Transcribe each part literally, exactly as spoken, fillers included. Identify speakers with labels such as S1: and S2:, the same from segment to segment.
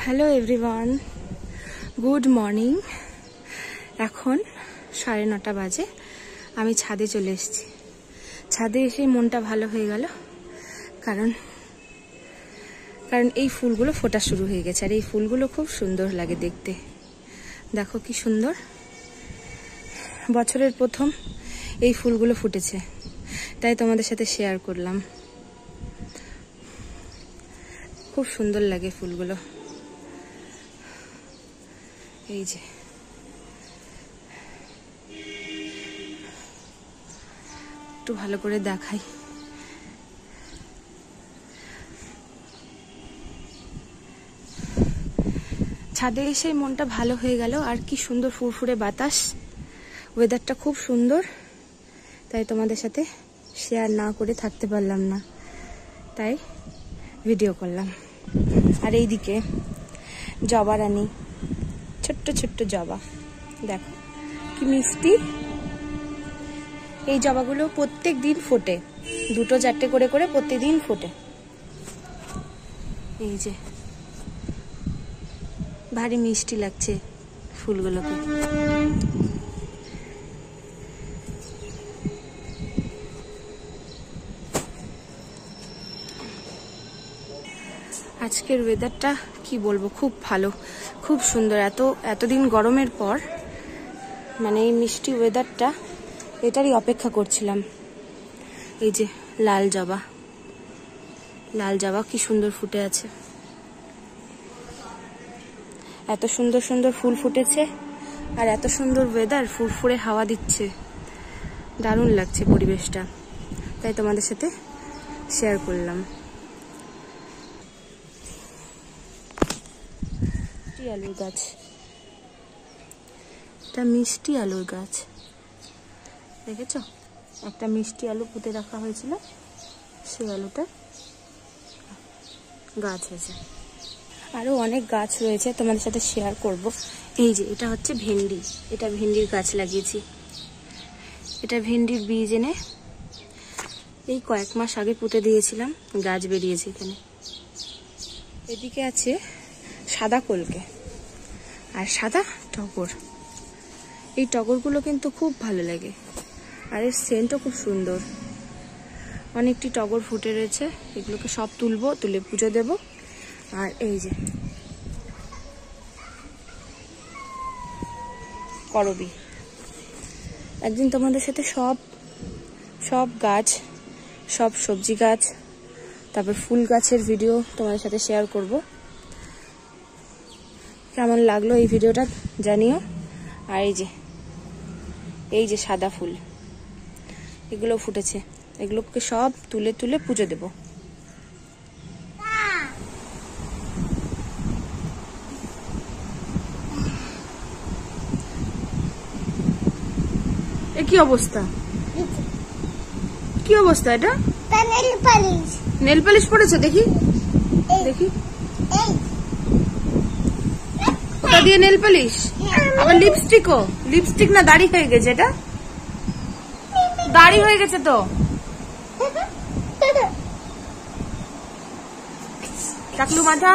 S1: Hello everyone, good morning. এখন সাড়ে নটা বাজে। আমি ছাদে চলে এসেছি। ছাদে এসে মনটা ভালো হয়ে গেল, কারণ কারণ এই ফুলগুলো ফোটা শুরু হয়ে গেছে। আর এই ফুলগুলো খুব সুন্দর লাগে দেখতে। দেখো কি সুন্দর, বছরের প্রথম এই ফুলগুলো ফুটেছে, তাই তোমাদের সাথে শেয়ার করলাম। খুব সুন্দর লাগে ফুলগুলো। এই যে একটু ভালো করে দেখাই। ছাদে এসে মনটা ভালো হয়ে গেল। আর কি সুন্দর ফুরফুরে বাতাস, ওয়েদারটা খুব সুন্দর। তাই তোমাদের সাথে শেয়ার না করে থাকতে পারলাম না, তাই ভিডিও করলাম। আর এইদিকে জবা রানী, ছোট্ট ছোট্ট জবা, দেখো কি মিষ্টি। এই জবাগুলো প্রত্যেক দিন ফোটে, দুটো চারটে করে করে প্রত্যেকদিন ফোটে। এই যে ভারী মিষ্টি লাগছে ফুলগুলোকে। আজকের ওয়েদারটা কি বলবো, খুব ভালো, খুব সুন্দর। এত এতদিন গরমের পর মানে এই মিষ্টি ওয়েদারটা, এটারই অপেক্ষা করছিলাম। এই যে লাল জবা, লাল জবা কি সুন্দর ফুটে আছে। এত সুন্দর সুন্দর ফুল ফুটেছে, আর এত সুন্দর ওয়েদার, ফুরফুরে হাওয়া দিচ্ছে, দারুণ লাগছে পরিবেশটা। তাই তোমাদের সাথে শেয়ার করলাম। আলুর গাছ, এটা মিষ্টি আলুর গাছ, দেখেছো? একটা মিষ্টি আলু পুঁতে রাখা হয়েছিল, সেই আলুটা গাছ হয়েছে। আরো অনেক গাছ রয়েছে, তোমাদের সাথে শেয়ার করব। এই যে এটা হচ্ছে ভেন্ডি, এটা ভেন্ডির গাছ লাগিয়েছি। এটা ভেন্ডির বীজ এনে এই কয়েক মাস আগে পুঁতে দিয়েছিলাম, গাছ বেরিয়েছে এখানে। এদিকে আছে সাদা কলকে আর সাদা টগর। এই টগরগুলো কিন্তু খুব ভালো লাগে, আর এর সেন্টও খুব সুন্দর। অনেকটি টগর ফুটে রয়েছে, এগুলোকে সব তুলবো, তুলে পুজো দেব। আর এই যে করবী, একদিন তোমাদের সাথে সব সব গাছ, সব সবজি গাছ, তারপর ফুল গাছের ভিডিও তোমাদের সাথে শেয়ার করব। কেমন লাগলো এই ভিডিওটা জানিও। আর এই যে এই যে সাদা ফুল, এগুলো ফুটেছে, এগুলোকে সব তুলে তুলে পুজো দেব। এ কি অবস্থা, কি অবস্থা? এটা নেল পালিশ, নেল পালিশ পড়েছে। দেখি দেখি, ওটা দিয়ে নেল পালিশ, আবার লিপস্টিকও। লিপস্টিক না, দাড়ি হয়ে গেছে। এটা দাড়ি হয়ে গেছে তো। টাকলু মাথা,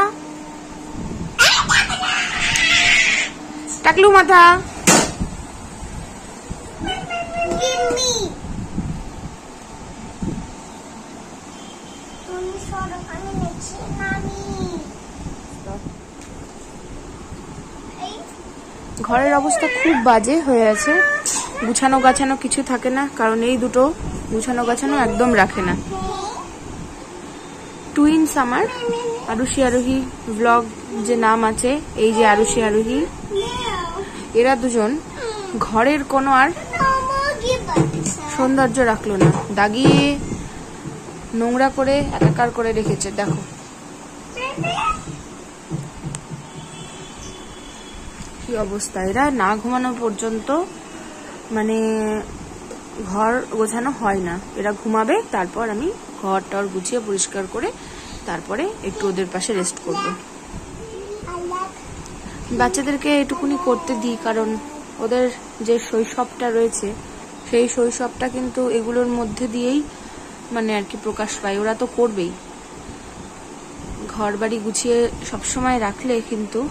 S1: টাকলু মাথা। ঘরের অবস্থা খুব বাজে হয়ে আছে, গুছানো গাছানো কিছু থাকে না, কারণ এই দুটো গুছানো গাছানো একদম রাখে না। টুইন্স আমার, আরুষি আরোহী ব্লগ যে নাম আছে, এই যে আরুষি আরোহী, এরা দুজন ঘরের কোনো আর সৌন্দর্য রাখলো না, দাগিয়ে নোংরা করে একাকার করে রেখেছে। দেখো কি অবস্থা। এরা না ঘুমানো পর্যন্ত মানে ঘর গোছানো হয় না। এরা ঘুমাবে, তারপর আমি ঘর টর গুছিয়ে পরিষ্কার করে তারপরে একটু ওদের পাশে রেস্ট করব। বাচ্চাদেরকে এটুকুনি করতে দিই, কারণ ওদের যে শৈশবটা রয়েছে, সেই শৈশবটা কিন্তু এগুলোর মধ্যে দিয়েই মানে আর কি প্রকাশ পায়। ওরা তো করবেই, ঘর বাড়ি গুছিয়ে সবসময় রাখলে কিন্তু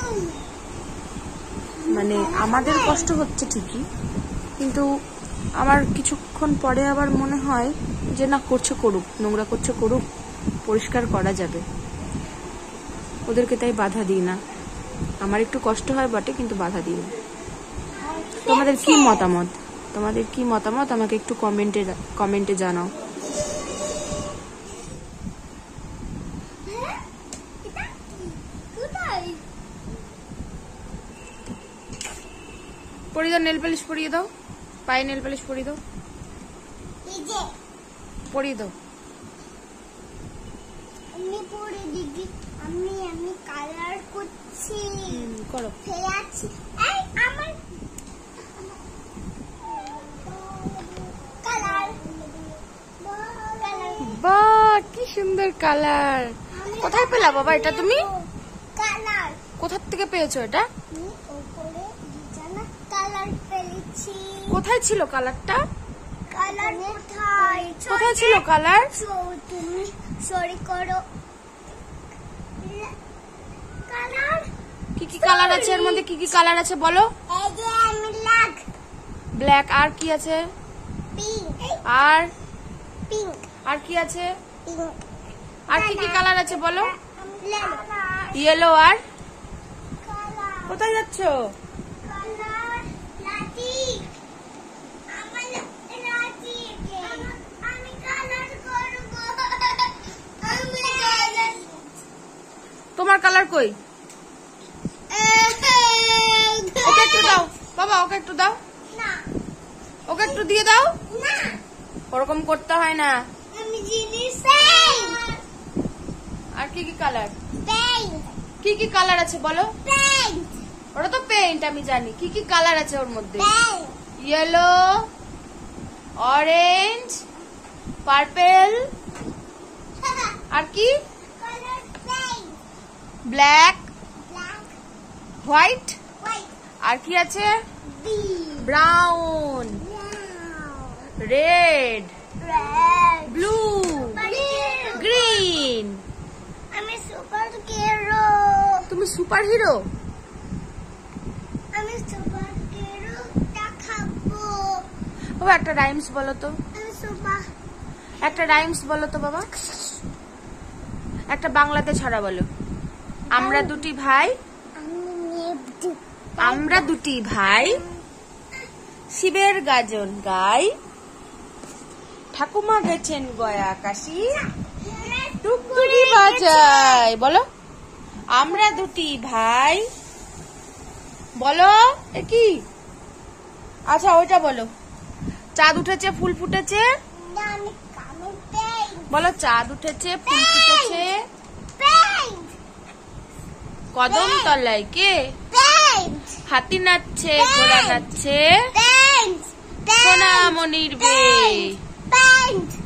S1: মানে আমাদের কষ্ট হচ্ছে ঠিকই, কিন্তু আমার কিছুক্ষণ পরে আবার মনে হয় যে না, করছে করুক, নোংরা করছে করুক, পরিষ্কার করা যাবে, ওদেরকে তাই বাধা দিই না। আমার একটু কষ্ট হয় বটে, কিন্তু বাধা দিই না। তোমাদের কি মতামত তোমাদের কি মতামত আমাকে একটু কমেন্টে কমেন্টে জানাও। পরিয়ে দাও, নেল পালিশ পরিয়ে দাও, পায়ে নেল পালিশ পরিয়ে দাও, পরিয়ে দাও।
S2: আমি পরে দিদি, আমি আমি কালার করছি।
S1: করো।
S2: ফেলাচ্ছি। এই আমার কালার,
S1: বাহ, কি সুন্দর কালার! কোথায় পেলা বাবা এটা তুমি?
S2: কালার
S1: কোথা থেকে পেয়েছো এটা?
S2: উপরে বিছানা কালার ফেলেছি।
S1: কোথায় ছিল কালারটা?
S2: কালার কোথায়?
S1: কোথায় ছিল কালার?
S2: তুমি সরি করো। কালার
S1: কি কি কালার আছে এর মধ্যে? কি কি কালার আছে বলো?
S2: এই যে আমি ব্ল্যাক,
S1: ব্ল্যাক, আর কি আছে?
S2: পিঙ্ক,
S1: আর
S2: পিঙ্ক,
S1: আর কি আছে?
S2: পিঙ্ক,
S1: আর কি কি কালার আছে বলো?
S2: কালার,
S1: ইয়েলো, আর
S2: কালার,
S1: কোথায় যাচ্ছো?
S2: কালার, লাঠি, আমার লাঠি, আমি কালার করব, আমি কালার।
S1: তোমার কালার কই? ওকে একটু দাও বাবা, ওকে একটু দাও,
S2: না
S1: ওকে একটু দিয়ে দাও।
S2: না,
S1: ওরকম করতে হয় না।
S2: আমি জিনিস পেইন্ট,
S1: আর কি কি কালার?
S2: পেইন্ট,
S1: কি কি কালার আছে বলো?
S2: পেইন্ট,
S1: ওটা তো পেইন্ট, আমি জানি। কি কি কালার আছে ওর মধ্যে?
S2: পেইন্ট,
S1: ইয়েলো, অরেঞ্জ, পার্পল, আর কি?
S2: Colour, paint,
S1: black,
S2: black,
S1: white,
S2: white,
S1: আর কি আছে?
S2: B,
S1: brown, red,
S2: red,
S1: blue, green.
S2: আমি সুপার হিরো,
S1: তুমি সুপার হিরো?
S2: আমি সুপার হিরো দেখাবো।
S1: ও একটা রাইমস বলো তো,
S2: আমি সুপার,
S1: একটা রাইমস বলো তো বাবা, একটা বাংলাতে ছড়া বলো। আমরা দুটি ভাই,
S2: আমি নেবদু,
S1: আমরা দুটি ভাই, শিবের গাজন গাই, ঠাকুমা গেছেন গয়া কাশি, টুকটুকি বাজায়। বলো, আমরা দুটি ভাই, বলো এ কি? আচ্ছা ওইটা বলো। চাঁদ উঠেছে ফুল ফুটেছে,
S2: আমি কামে পেইন্ট,
S1: বলো চাঁদ উঠেছে ফুল ফুটেছে,
S2: পেইন্ট,
S1: কদম তলায় কে?
S2: পেইন্ট,
S1: হাতি নাচছে, ঘোড়া নাচছে,
S2: পেইন্ট,
S1: সোনামণির বে।
S2: পেইন্ট।